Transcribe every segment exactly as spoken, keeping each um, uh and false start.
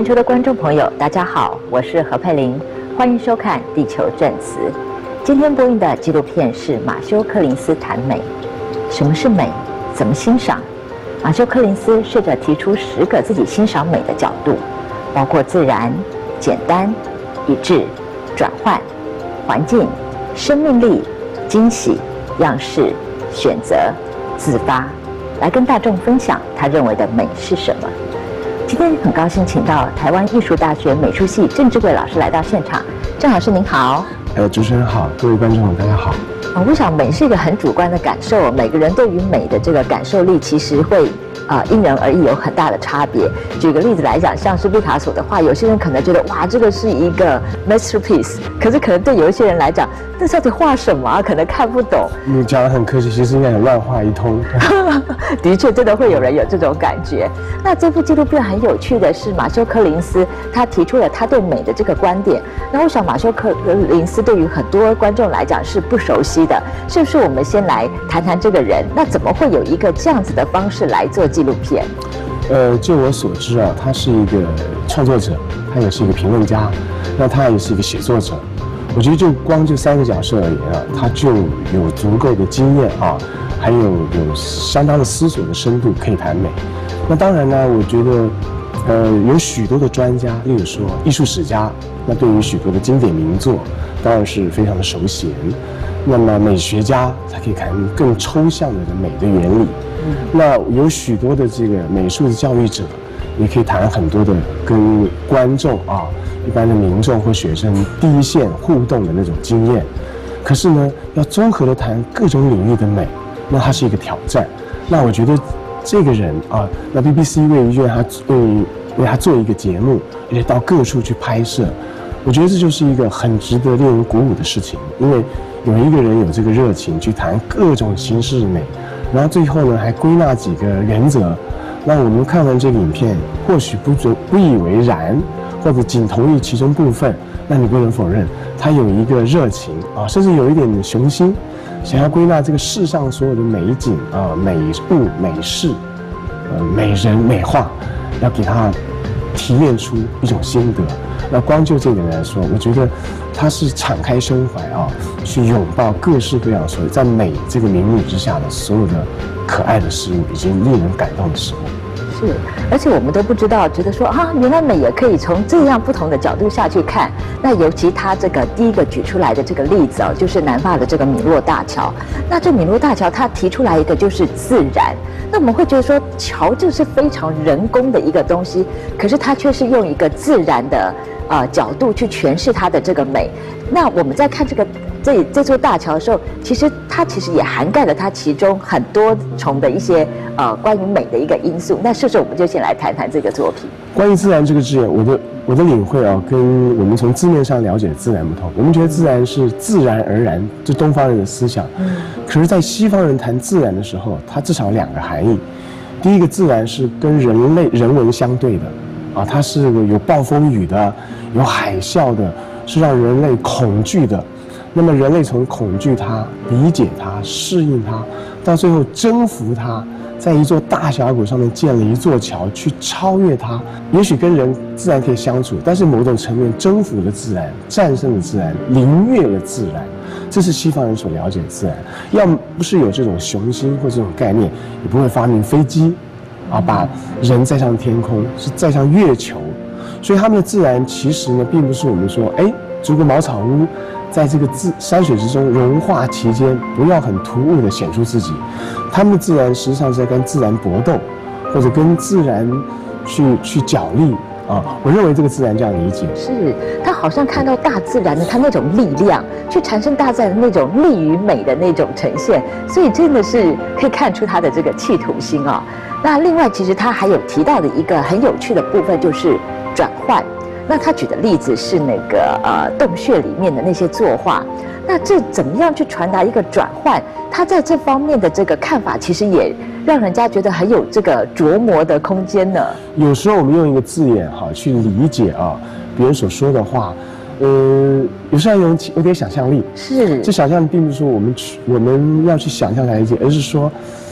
球的观众朋友，大家好，我是何佩玲，欢迎收看《地球证词》。今天播映的纪录片是马修·柯林斯谈美。什么是美？怎么欣赏？马修·柯林斯试着提出十个自己欣赏美的角度，包括自然、简单、一致、转换、环境、生命力、惊喜、样式、选择、自发，来跟大众分享他认为的美是什么。今天很高兴请到台湾艺术大学美术系郑志贵老师来到现场。郑老师您好。 呃，主持人好，各位观众大家好。 啊，我想美是一个很主观的感受，每个人对于美的这个感受力其实会啊、呃、因人而异，有很大的差别。举个例子来讲，像是毕卡索的画，有些人可能觉得哇，这个是一个 masterpiece， 可是可能对有一些人来讲，这到底画什么啊？可能看不懂。 你讲得很客气，其实应该有乱画一通。 的确，真的会有人有这种感觉。那这部纪录片很有趣的是，马修·柯林斯他提出了他对美的这个观点。那我想，马修·柯林斯对于很多观众来讲是不熟悉的，是不是？我们先来谈谈这个人。那怎么会有一个这样子的方式来做纪录片？ 呃，就我所知啊，他是一个创作者，他也是一个评论家，那他也是一个写作者。我觉得就光这三个角色而言啊，他就有足够的经验啊，还有有相当的思索的深度可以谈美。那当然呢，我觉得，呃，有许多的专家，例如说艺术史家，那对于许多的经典名作，当然是非常的熟悉。那么美学家才可以谈更抽象的美的原理。嗯、那有许多的这个美术的教育者，也可以谈很多的跟观众啊。一般的民众或学生第一线互动的那种经验，可是呢，要综合的谈各种领域的美，那它是一个挑战。那我觉得这个人啊，那 B B C 为愿他为为他做一个节目，而且到各处去拍摄，我觉得这就是一个很值得令人鼓舞的事情。因为有一个人有这个热情去谈各种形式的美，然后最后呢还归纳几个原则，那我们看完这个影片，或许不准不以为然。或者仅同意其中部分，那你不能否认他有一个热情啊，甚至有一点雄心，想要归纳这个世上所有的美景啊、美物、美事、呃、美人、美画，要给他提炼出一种心得。那光就这点来说，我觉得他是敞开胸怀啊，去拥抱各式各样所有在美这个名义之下的所有的可爱的事物，以及令人感动的事物。 是，而且我们都不知道，觉得说啊，原来美也可以从这样不同的角度下去看。那尤其他这个第一个举出来的这个例子哦，就是南法的这个米洛大桥。那这米洛大桥，他提出来一个就是自然。那我们会觉得说，桥这是非常人工的一个东西，可是它却是用一个自然的呃角度去诠释它的这个美。那我们在看这个这这座大桥的时候，其实它其实也涵盖了它其中很多重的一些呃关于美的一个因素。那是不是我们就先来谈谈这个作品？ 关于自然这个字眼，我的我的领会啊，跟我们从字面上了解的自然不同。我们觉得自然是自然而然，这东方人的思想。嗯。可是，在西方人谈自然的时候，它至少有两个含义。第一个，自然是跟人类人文相对的，啊，它是有暴风雨的，有海啸的，是让人类恐惧的。那么人类从恐惧它、理解它、适应它，到最后征服它，在一座大峡谷上面建了一座桥，去超越它。也许跟人自然可以相处，但是某种层面征服了自然，战胜了自然，凌越了自然，这是西方人所了解的自然。要不是有这种雄心或这种概念，也不会发明飞机，啊，把人载上天空，是载上月球。所以他们的自然其实呢，并不是我们说，哎，筑个茅草屋。在这个自山水之中融化其间，不要很突兀地显出自己。他们的自然实际上是在跟自然搏斗，或者跟自然去去角力啊。我认为这个自然这样理解， 是他好像看到大自然的他那种力量，去产生大自然的那种力与美的那种呈现，所以真的是可以看出他的这个企图心啊。那另外，其实他还有提到的一个很有趣的部分，就是转换。那他举的例子是那个呃洞穴里面的那些作画，那这怎么样去传达一个转换？他在这方面的这个看法，其实也让人家觉得很有这个琢磨的空间呢。 有时候我们用一个字眼哈去理解啊别人所说的话，呃，有时候有有点想象力。 是， 这想象并不是说我们去我们要去想象来理解，而是说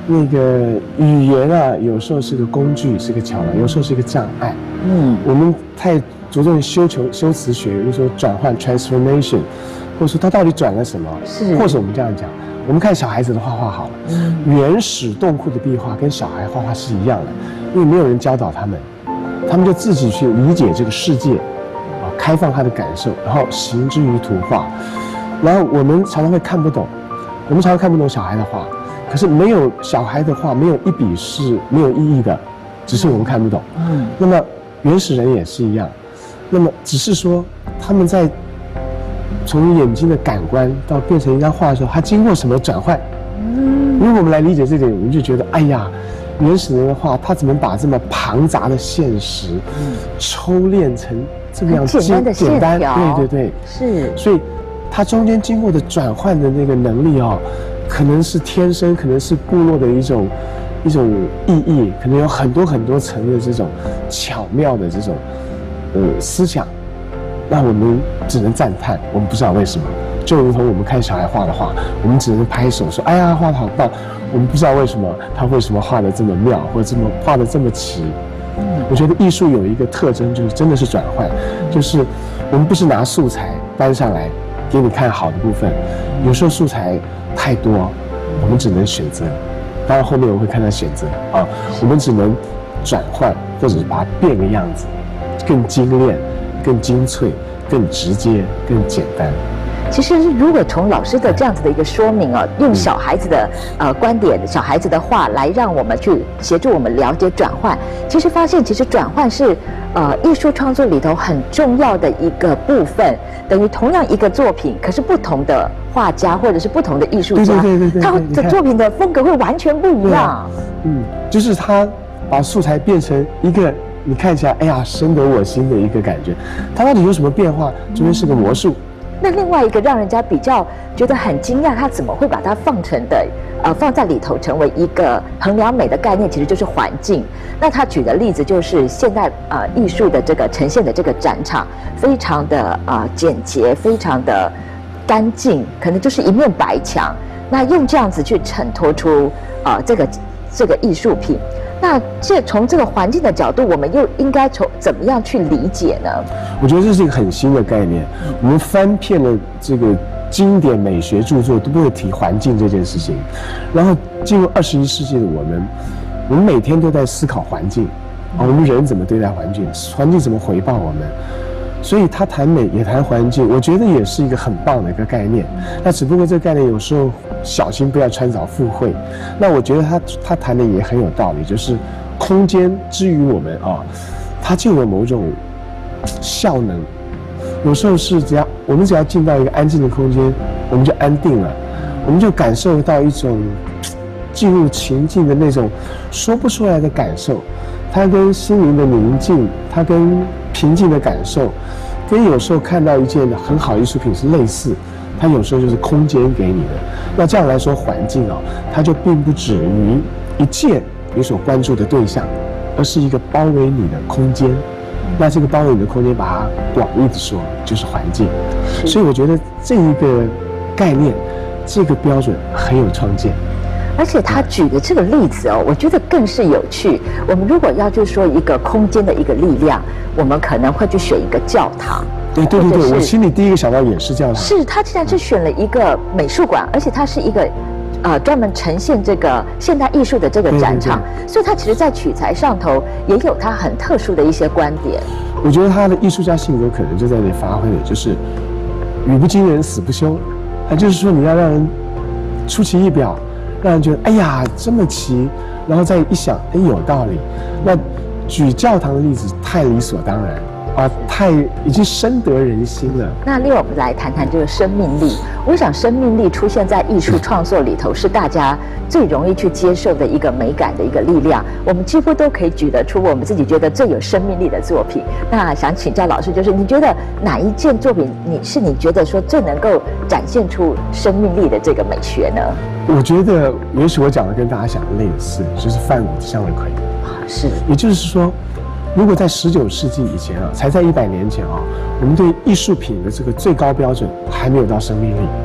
那个语言啊，有时候是个工具，是个桥梁，有时候是一个障碍。嗯，我们太着重于修求修辞学，比如说转换 transformation， 或者说它到底转了什么？是，或者我们这样讲，我们看小孩子的画画好了，嗯，原始洞窟的壁画跟小孩画画是一样的，因为没有人教导他们，他们就自己去理解这个世界，啊，开放他的感受，然后行之于图画。然后我们常常会看不懂，我们常常看不懂小孩的画。可是没有小孩的话，没有一笔是没有意义的，只是我们看不懂。嗯，那么原始人也是一样，那么只是说他们在从眼睛的感官到变成一张画的时候，他经过什么转换？嗯，如果我们来理解这点，我们就觉得，哎呀，原始人的画，他怎么把这么庞杂的现实，嗯，抽炼成这么样简单的线条？ 对对对， 是。 所以他中间经过的转换的那个能力哦。可能是天生，可能是部落的一种一种意义，可能有很多很多层的这种巧妙的这种呃思想，那我们只能赞叹，我们不知道为什么。就如同我们看小孩画的画，我们只能拍手说：“哎呀，画得好棒！”我们不知道为什么他为什么画得这么妙，或者这么画得这么齐。嗯，我觉得艺术有一个特征，就是真的是转换，就是我们不是拿素材搬上来给你看好的部分，有时候素材太多，我们只能选择。当然后面我会看到选择啊，我们只能转换，或者是把它变个样子，更精炼、更精粹、更直接、更简单。 其实，如果从老师的这样子的一个说明哦，用小孩子的呃观点、小孩子的话来让我们去协助我们了解转换，其实发现其实转换是呃艺术创作里头很重要的一个部分。等于同样一个作品，可是不同的画家或者是不同的艺术家， 对对对对对， 他的作品的风格会完全不一样。 嗯，就是他把素材变成一个你看起来哎呀深得我心的一个感觉，他到底有什么变化？中间是个魔术。 那另外一个让人家比较觉得很惊讶，他怎么会把它放成的，呃，放在里头成为一个衡量美的概念，其实就是环境。那他举的例子就是现代呃艺术的这个呈现的这个展场，非常的啊、呃、简洁，非常的干净，可能就是一面白墙。那用这样子去衬托出啊、呃、这个这个艺术品。那这从这个环境的角度，我们又应该从怎么样去理解呢？ 我觉得这是一个很新的概念。我们翻遍了这个经典美学著作，都不会提环境这件事情。然后进入二十一世纪的我们，我们每天都在思考环境，啊，我们人怎么对待环境，环境怎么回报我们。所以他谈美也谈环境，我觉得也是一个很棒的一个概念。那只不过这个概念有时候小心不要穿凿附会。那我觉得他他谈的也很有道理，就是空间之于我们啊，它就有某种效能。有时候是只要我们只要进到一个安静的空间，我们就安定了，我们就感受到一种进入情境的那种说不出来的感受。它跟心灵的宁静，它跟平静的感受，跟有时候看到一件很好的艺术品是类似。它有时候就是空间给你的。那这样来说，环境哦，它就并不止于一件你所关注的对象，而是一个包围你的空间。那这个包围你的空间，把它广义的说，就是环境。所以我觉得这一个概念，这个标准很有创建。 而且他举的这个例子哦，我觉得更是有趣。我们如果要就说一个空间的一个力量，我们可能会去选一个教堂。 对对对对，我心里第一个想到也是教堂。 是他竟然是选了一个美术馆，而且它是一个呃专门呈现这个现代艺术的这个展场，对对对，所以他其实在取材上头也有他很特殊的一些观点。 我觉得他的艺术家性格可能就在那里发挥的，就是语不惊人死不休。他就是说你要让人出其意表。让人觉得哎呀这么奇，然后再一想，哎有道理。那举教堂的例子太理所当然啊，太已经深得人心了。 那另外我们来谈谈这个生命力。我想生命力出现在艺术创作里头，是大家最容易去接受的一个美感的一个力量。我们几乎都可以举得出我们自己觉得最有生命力的作品。那想请教老师，就是你觉得哪一件作品你是你觉得说最能够展现出生命力的这个美学呢？ 我觉得也许我讲的跟大家想的类似，就是梵谷的向日葵。 是， 也就是说，如果在十九世纪以前啊，才在一百年前啊，我们对艺术品的这个最高标准还没有到生命力，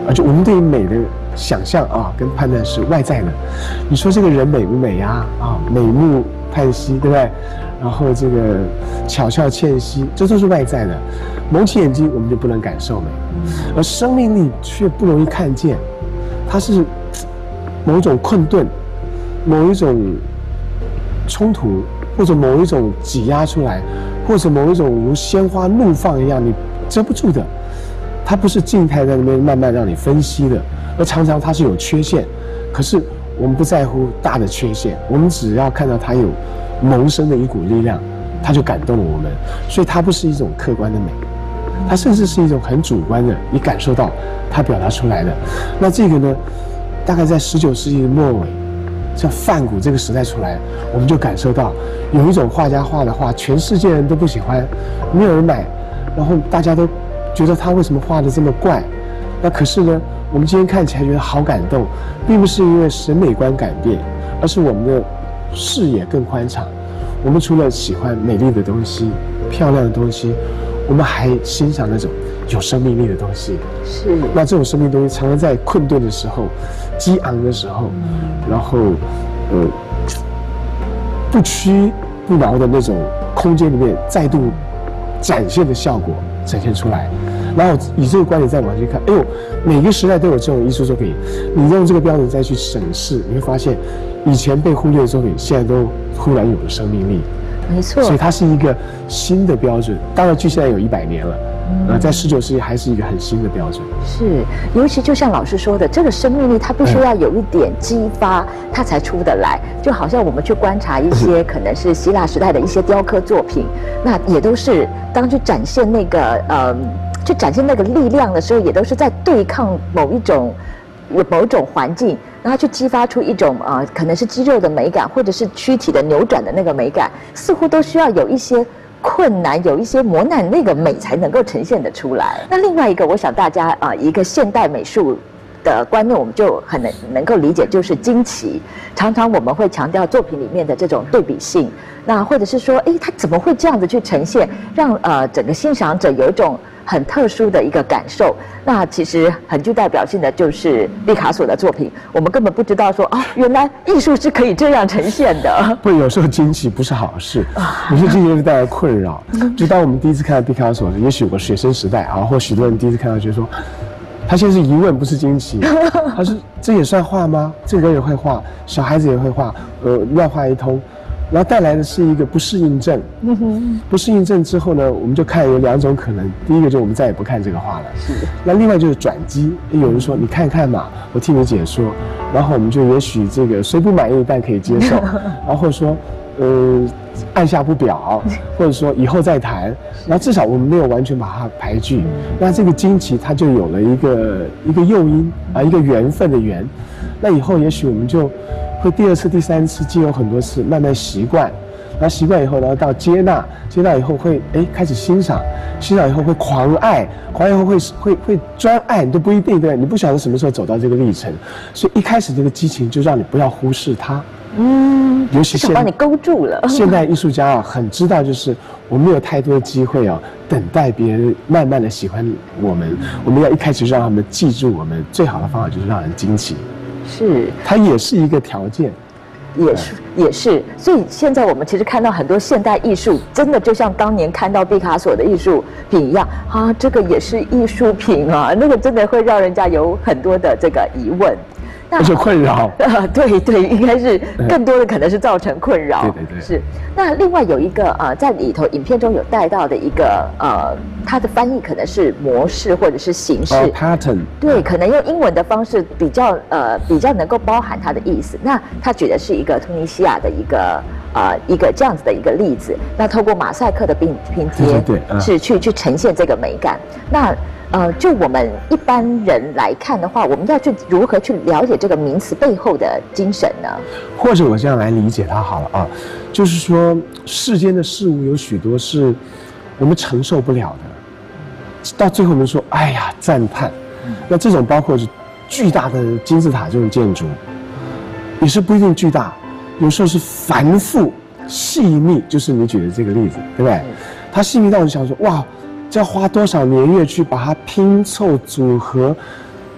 而且我们对于美的想象啊，跟判断是外在的。你说这个人美不美呀？啊，美目盼兮，对不对？然后这个巧笑倩兮，这都是外在的。蒙起眼睛，我们就不能感受美，而生命力却不容易看见，它是某种困顿，某一种冲突，或者某一种挤压出来，或者某一种如鲜花怒放一样，你遮不住的。它不是静态在那边慢慢让你分析的，而常常它是有缺陷。可是我们不在乎大的缺陷，我们只要看到它有萌生的一股力量，它就感动了我们。所以它不是一种客观的美，它甚至是一种很主观的，你感受到它表达出来的。那这个呢，大概在十九世纪的末尾，像梵谷这个时代出来，我们就感受到有一种画家画的画，全世界人都不喜欢，没有人买，然后大家都觉得他为什么画的这么怪？那可是呢，我们今天看起来觉得好感动，并不是因为审美观改变，而是我们的视野更宽敞。我们除了喜欢美丽的东西、漂亮的东西，我们还欣赏那种有生命力的东西。 是。那这种生命东西常常在困顿的时候、激昂的时候，然后呃不屈不挠的那种空间里面再度展现的效果呈现出来。然后以这个观点再往前看，哎呦，每个时代都有这种艺术作品，你用这个标准再去审视，你会发现以前被忽略的作品现在都忽然有了生命力。 没错， 所以它是一个新的标准。当然距现在有一百年了，呃，在十九世纪还是一个很新的标准。 是，尤其就像老师说的，这个生命力它必须要有一点激发，它才出得来。就好像我们去观察一些可能是希腊时代的一些雕刻作品，那也都是当去展现那个呃。去展现那个力量的时候，也都是在对抗某一种、某一种环境，然后去激发出一种呃，可能是肌肉的美感，或者是躯体的扭转的那个美感，似乎都需要有一些困难，有一些磨难，那个美才能够呈现得出来。那另外一个，我想大家啊、呃，一个现代美术的观念，我们就很能能够理解，就是惊奇。常常我们会强调作品里面的这种对比性，那或者是说，哎，他怎么会这样子去呈现，让呃整个欣赏者有一种很特殊的一个感受。那其实很具代表性的就是毕卡索的作品，我们根本不知道说啊，原来艺术是可以这样呈现的。 不，有时候惊奇不是好事，有些惊奇会带来困扰。就当我们第一次看到毕卡索，也许有个学生时代啊，或许多人第一次看到，觉得说，他现在是疑问，不是惊奇。他说：“这也算画吗？这我也会画，小孩子也会画，呃，乱画一通。”然后带来的是一个不适应症。不适应症之后呢，我们就看有两种可能。第一个就是我们再也不看这个画了。是。那另外就是转机。有人说：“你看看嘛，我替你解说。”然后我们就也许这个虽不满意，但可以接受。然后说，呃。按下不表，或者说以后再谈，然后至少我们没有完全把它排拒，那这个惊奇它就有了一个一个诱因啊，一个缘分的缘。那以后也许我们就会第二次、第三次，经有很多次，慢慢习惯，然后习惯以后，然后到接纳，接纳以后会哎开始欣赏，欣赏以后会狂爱，狂爱以后会会会专爱，你都不一定对，你不晓得什么时候走到这个历程，所以一开始这个激情就让你不要忽视它。嗯，尤其现把你勾住了。 现代艺术家啊，很知道，就是我们没有太多的机会啊，等待别人慢慢的喜欢我们，我们要一开始就让他们记住我们。最好的方法就是让人惊奇， 是，它也是一个条件， 也是也是。所以现在我们其实看到很多现代艺术，真的就像当年看到毕卡索的艺术品一样啊，这个也是艺术品啊，那个真的会让人家有很多的这个疑问。 而且困扰， 呃，对对，应该是更多的可能是造成困扰。 对对对， 是。那另外有一个呃，在里头影片中有带到的一个呃，它的翻译可能是模式或者是形式。 哦 pattern。 对，可能用英文的方式比较呃比较能够包含它的意思。那他举的是一个突尼西亚的一个呃一个这样子的一个例子。那透过马赛克的拼拼贴， 对对对， 是去去呈现这个美感。那呃，就我们一般人来看的话，我们要去如何去了解这个名词背后的精神呢？ 或者我这样来理解它好了啊，就是说世间的事物有许多是我们承受不了的，到最后我们说，哎呀，赞叹。那这种包括是巨大的金字塔这种建筑，也是不一定巨大，有时候是繁复细密，就是你举的这个例子，对不对？它细密到你想说，哇。这要花多少年月去把它拼凑组合，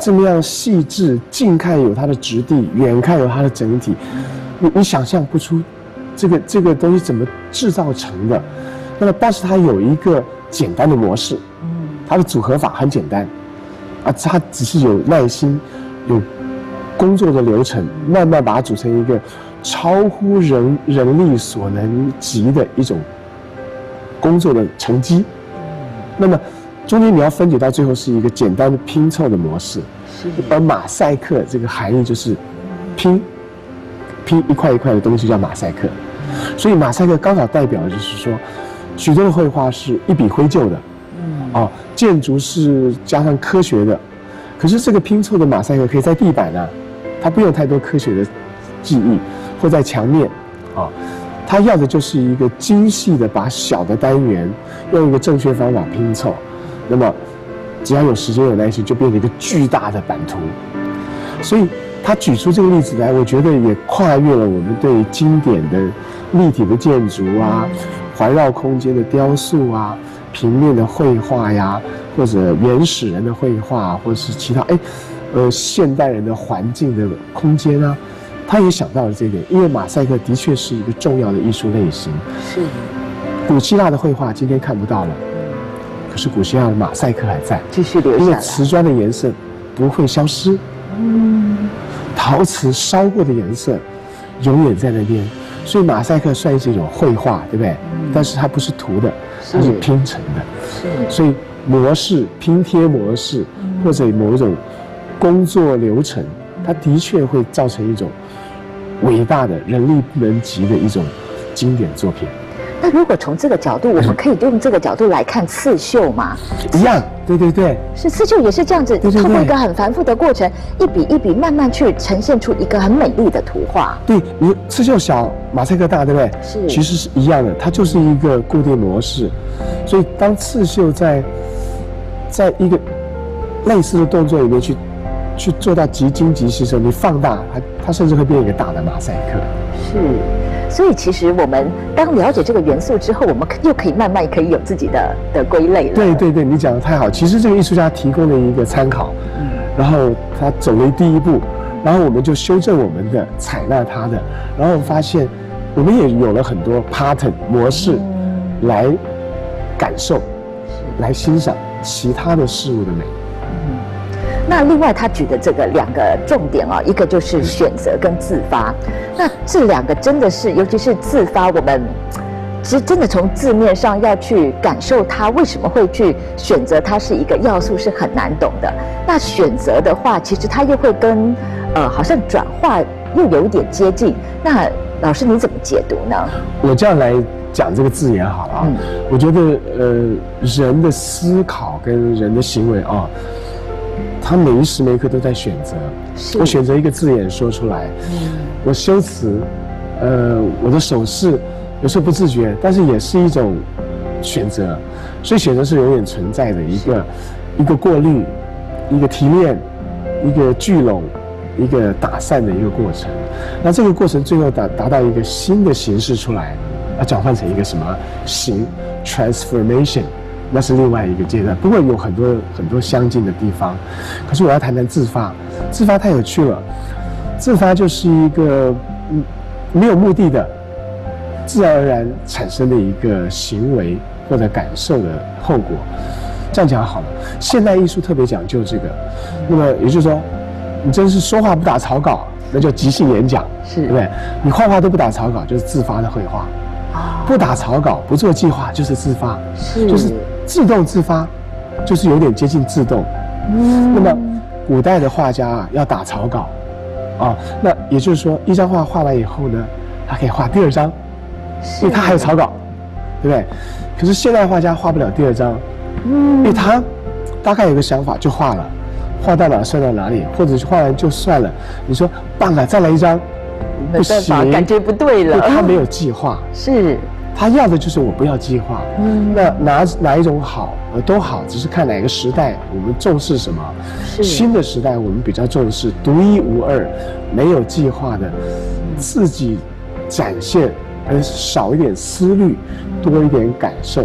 这么样细致，近看有它的质地，远看有它的整体，你你想象不出这个这个东西怎么制造成的。那么，但是它有一个简单的模式，它的组合法很简单，啊，它只是有耐心，有工作的流程，慢慢把它组成一个超乎人人力所能及的一种工作的成绩。那么中间你要分解到最后是一个简单的拼凑的模式，而马赛克这个含义就是拼拼一块一块的东西叫马赛克，所以马赛克刚好代表的就是说，许多的绘画是一笔挥就的，哦，建筑是加上科学的，可是这个拼凑的马赛克可以在地板啊，它不用太多科学的技艺，或在墙面，啊，它要的就是一个精细的把小的单元用一个正确方法拼凑，那么只要有时间有耐心，就变成一个巨大的版图。所以他举出这个例子来，我觉得也跨越了我们对经典的立体的建筑啊、环绕空间的雕塑啊、平面的绘画呀，或者原始人的绘画，或者是其他哎，呃，现代人的环境的空间啊，他也想到了这一点，因为马赛克的确是一个重要的艺术类型。 是。 古希腊的绘画今天看不到了，可是古希腊的马赛克还在， 继续留下来。 因为瓷砖的颜色不会消失，嗯，陶瓷烧过的颜色永远在那边，所以马赛克算是一种绘画，对不对？嗯、但是它不是涂的，它是拼成的。是。所以模式、拼贴模式，或者某一种工作流程，它的确会造成一种伟大的人力不能及的一种经典作品。 那如果从这个角度，我们可以用这个角度来看刺绣吗？ 一样，对对对， 是刺绣也是这样子，透过一个很繁复的过程，一笔一笔慢慢去呈现出一个很美丽的图画。 对，你刺绣小，马赛克大，对不对？ 是， 其实是一样的，它就是一个固定模式。所以当刺绣在在一个类似的动作里面去去做到极精极细的时候，你放大它，它甚至会变一个大的马赛克。 是。所以其实我们当了解这个元素之后，我们又可以慢慢可以有自己的的归类了。 对对对，你讲得太好。其实这个艺术家提供了一个参考，嗯，然后他走了第一步，然后我们就修正我们的，采纳他的，然后发现我们也有了很多 pattern 模式来感受，来欣赏其他的事物的美。 那另外他举的这个两个重点啊，一个就是选择跟自发。那这两个真的是，尤其是自发，我们其实真的从字面上要去感受它为什么会去选择它是一个要素是很难懂的。那选择的话，其实它又会跟呃好像转化又有一点接近。那老师你怎么解读呢？ 我这样来讲这个字眼好了啊，嗯、我觉得呃人的思考跟人的行为啊。他每一时每一刻都在选择，我选择一个字眼说出来，嗯、我修辞，呃，我的手势有时候不自觉，但是也是一种选择，所以选择是永远存在的一个一个过滤，一个提炼，一个聚拢，一个打散的一个过程。那这个过程最后达达到一个新的形式出来，要转换成一个什么形 transformation。那是另外一个阶段，不过有很多很多相近的地方。可是我要谈谈自发，自发太有趣了。自发就是一个嗯没有目的的，自然而然产生的一个行为或者感受的后果。这样讲好了，现代艺术特别讲究这个。那么也就是说，你真是说话不打草稿，那叫即兴演讲， 是对不对？你画画都不打草稿，就是自发的绘画。不打草稿，不做计划，就是自发， 是就是自动自发，就是有点接近自动。嗯，那么古代的画家啊，要打草稿，啊，那也就是说，一张画画完以后呢，他可以画第二张，因为他还有草稿，对不对？可是现代画家画不了第二张，嗯，因为他大概有个想法就画了，画到哪算到哪里，或者是画完就算了。你说棒了，再来一张。 没办法，感觉不对了。 他没有计划， 是他要的就是我不要计划。嗯，那哪哪一种好，呃，都好，只是看哪个时代我们重视什么。 是新的时代，我们比较重视独一无二、没有计划的，自己展现，而少一点思虑，多一点感受，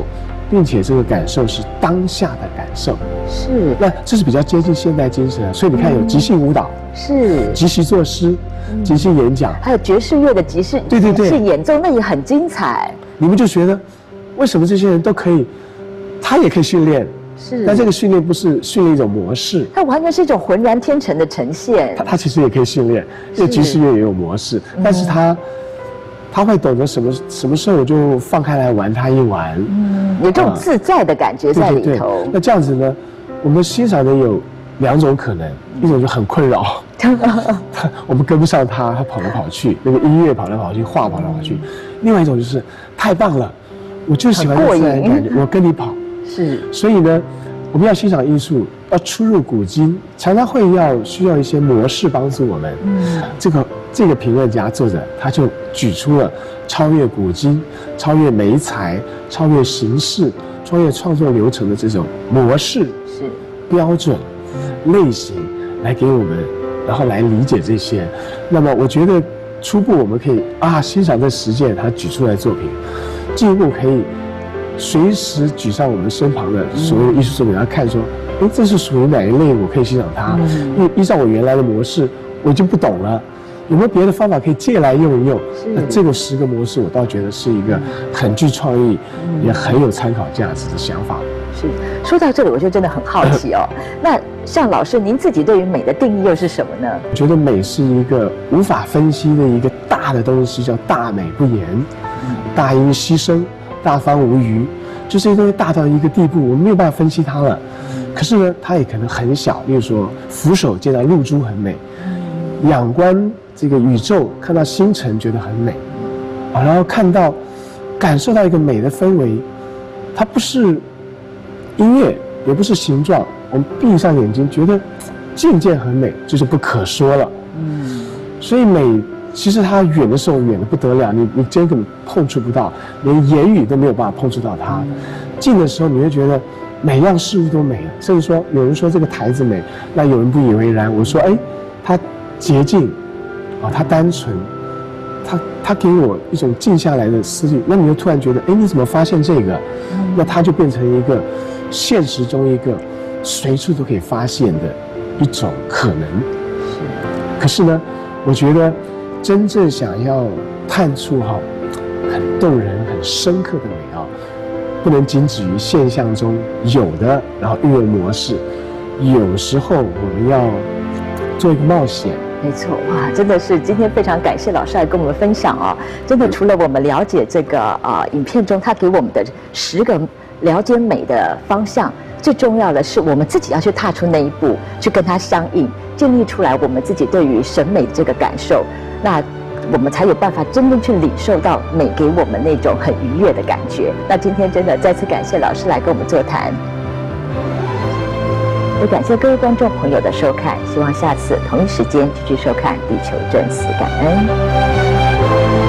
并且这个感受是当下的感受。 是， 那这是比较接近现代精神的。所以你看，有即兴舞蹈， 是即兴作诗，即兴演讲， 还有爵士乐的即兴， 对对对， 即兴演奏，那也很精彩。 你们就觉得，为什么这些人都可以，他也可以训练？ 是， 但这个训练不是训练一种模式， 它完全是一种浑然天成的呈现。 他他其实也可以训练，因为爵士乐也有模式，但是他。他会懂得什么什么时候我就放开来玩他一玩， 嗯，有这种自在的感觉在里头。对对对， 那这样子呢，我们欣赏的有两种可能，一种就很困扰，我们跟不上他，他跑来跑去，那个音乐跑来跑去，画跑来跑去；另外一种就是太棒了，我就喜欢这自然感觉，我跟你跑。 是， 所以呢，我们要欣赏艺术，要出入古今，常常会要需要一些模式帮助我们。嗯，这个。这个评论家作者他就举出了超越古今、超越媒材、超越形式、超越创作流程的这种模式、 是标准、类型来给我们，然后来理解这些。那么我觉得初步我们可以啊欣赏这十件他举出来的作品，进一步可以随时举上我们身旁的所谓的艺术作品来看说，哎，这是属于哪一类，我可以欣赏它。因为依照我原来的模式，我已经不懂了。有没有别的方法可以借来用一用？那这个十个模式，我倒觉得是一个很具创意，嗯、也很有参考价值的想法。 是，说到这里，我就真的很好奇哦。那像老师，您自己对于美的定义又是什么呢？ 我觉得美是一个无法分析的一个大的东西，叫大美不言，嗯、大音希声，大方无余，就这些东西大到一个地步，我们没有办法分析它了。可是呢，它也可能很小，例如说俯首见到露珠很美，仰观这个宇宙，看到星辰觉得很美，啊，然后看到、感受到一个美的氛围，它不是音乐，也不是形状，我们闭上眼睛觉得境界很美，这就不可说了。嗯，所以美其实它远的时候远的不得了，你你真根本碰触不到，连言语都没有办法碰触到它。近的时候你会觉得每样事物都美了，甚至说有人说这个台子美，那有人不以为然。我说，哎，它洁净。啊，他单纯，他他给我一种静下来的思虑，那你就突然觉得，哎，你怎么发现这个？嗯、那它就变成一个现实中一个随处都可以发现的一种可能。是。可是呢，我觉得真正想要探出哈很动人、很深刻的美啊，不能仅止于现象中有的，然后运用模式。有时候我们要做一个冒险。 没错，哇，真的是今天非常感谢老师来跟我们分享哦。真的，除了我们了解这个啊、呃、影片中他给我们的十个了解美的方向，最重要的是我们自己要去踏出那一步，去跟它相应，建立出来我们自己对于审美这个感受，那我们才有办法真正去领受到美给我们那种很愉悦的感觉。那今天真的再次感谢老师来跟我们座谈。也感谢各位观众朋友的收看，希望下次同一时间继续收看《地球正思》，感恩。